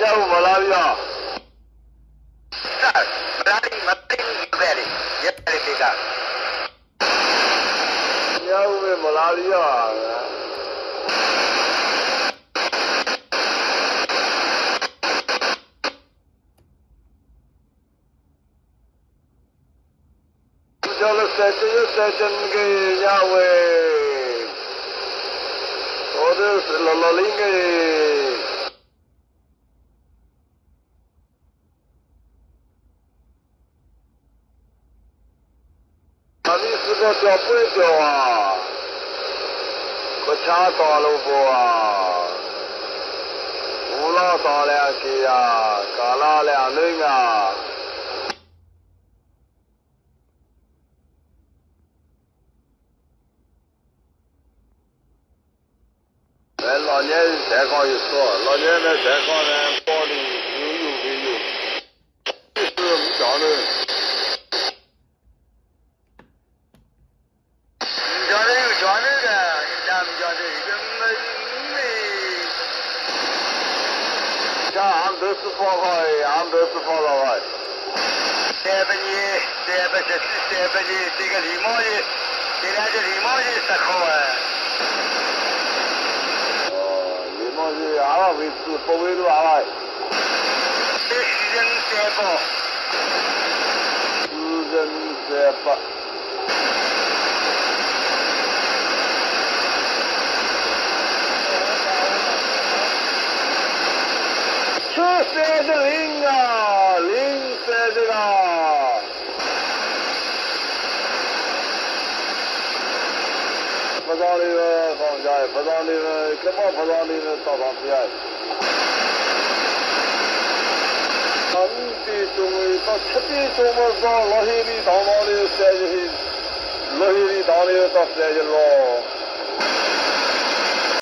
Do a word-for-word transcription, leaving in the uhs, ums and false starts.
下午没拉掉。 是，没拉的，没拉的，有来的，也来的这个。 下午没拉掉。叫了三斤三斤个价位，我这是老老零个。那你是个叫不叫啊？可掐到了不啊？五老少两些啊，嘎拉两人啊。哎，老年人健康有说，老年人健康呢，包里有有没有，就是我们讲的。 你讲的有讲的的，咱们讲的跟没没。 像俺们都是放好的，俺们都是放老的。 三百年，三百十四，三百年，这个礼貌的，这两个礼貌的十块啊。 是阿拉为主，不为主阿拉。 这四人三包。 四人三包。出三的零啊，零三的啊。不上那个放假，不上那个根本不上那个早上起来。五点钟到七点钟嘛上，老黑里到那里三十，老黑里到那个到三十咯。